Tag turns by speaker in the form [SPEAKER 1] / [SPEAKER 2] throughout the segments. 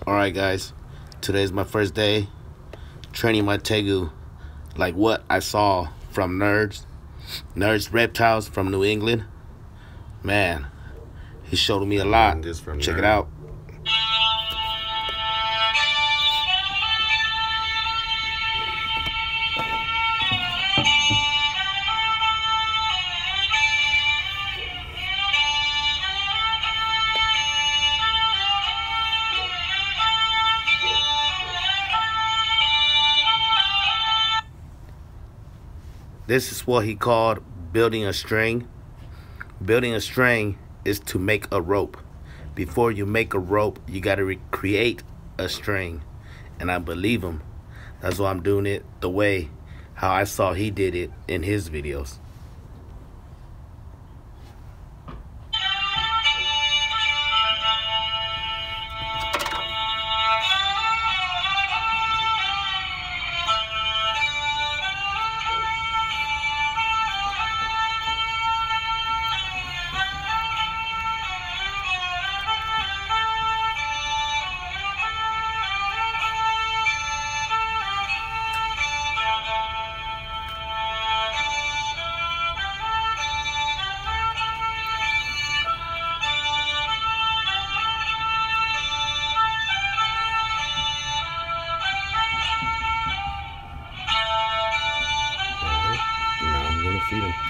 [SPEAKER 1] Alright guys, today's my first day training my tegu like what I saw from Nerds Reptiles from New England. Man, he showed me a lot. Check it out. This is what he called building a string. Building a string is to make a rope. Before you make a rope, you got to create a string. And I believe him. That's why I'm doing it the way how I saw he did it in his videos. Feed him.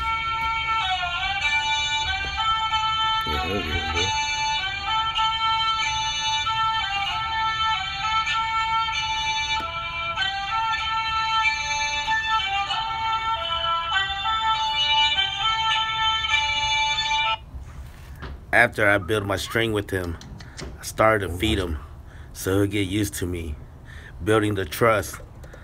[SPEAKER 1] After I built my string with him, I started to feed him so he'll get used to me, building the trust.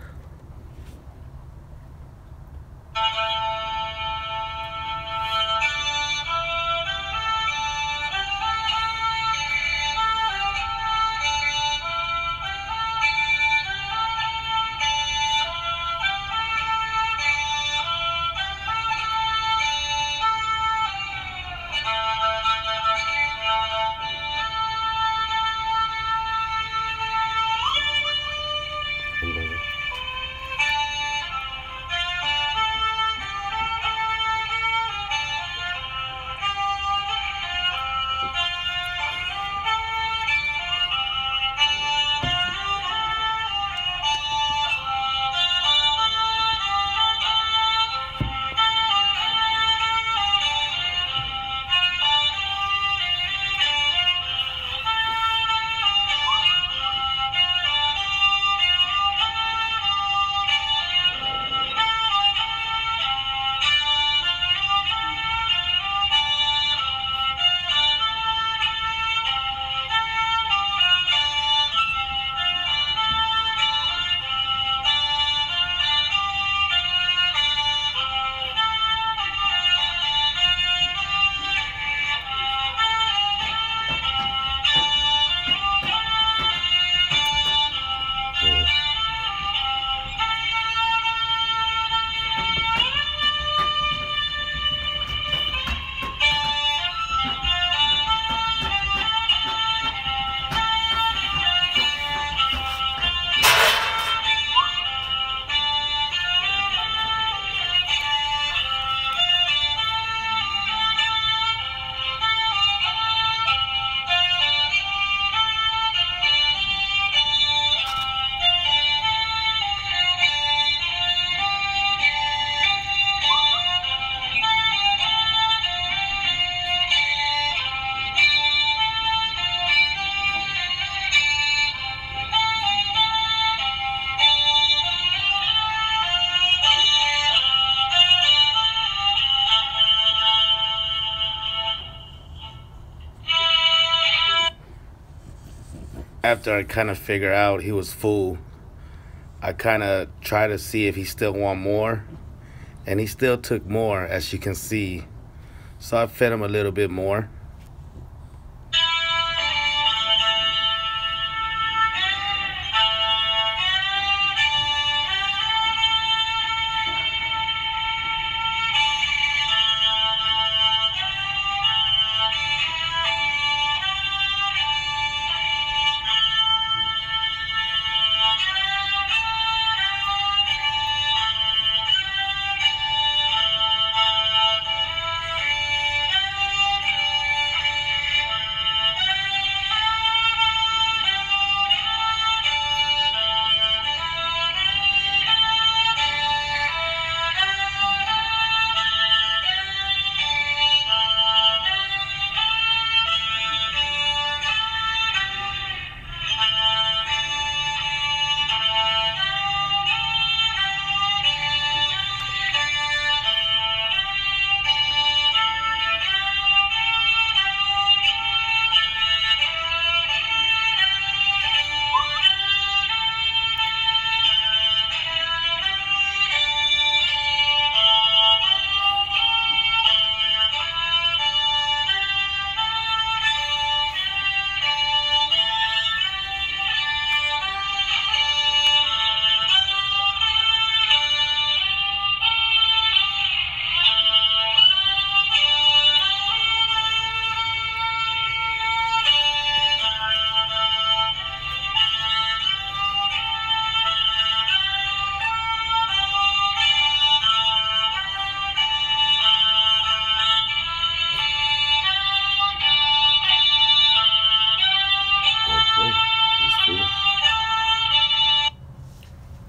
[SPEAKER 1] After I kind of figured out he was full, I kind of tried to see if he still want more, and he still took more, as you can see. So I fed him a little bit more.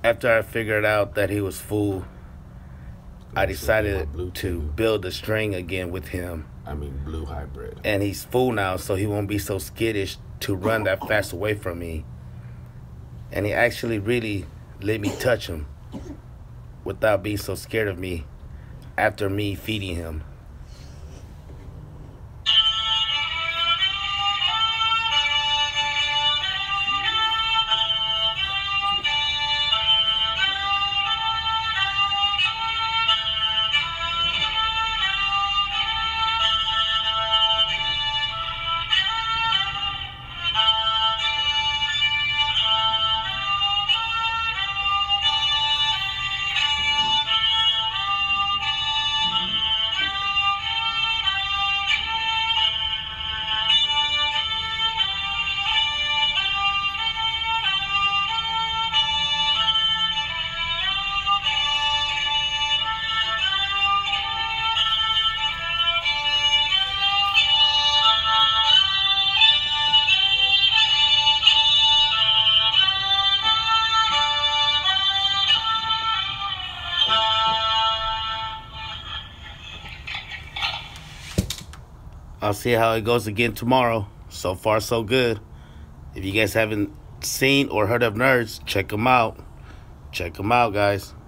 [SPEAKER 1] After I figured out that he was full, I decided
[SPEAKER 2] Blue
[SPEAKER 1] to
[SPEAKER 2] too.
[SPEAKER 1] build a string again with him.
[SPEAKER 2] I mean blue hybrid.
[SPEAKER 1] And he's full now, so he won't be so skittish to run that fast away from me. And he actually really let me touch him without being so scared of me after me feeding him. I'll see how it goes again tomorrow. So far, so good. If you guys haven't seen or heard of Nerds, check them out. Check them out, guys.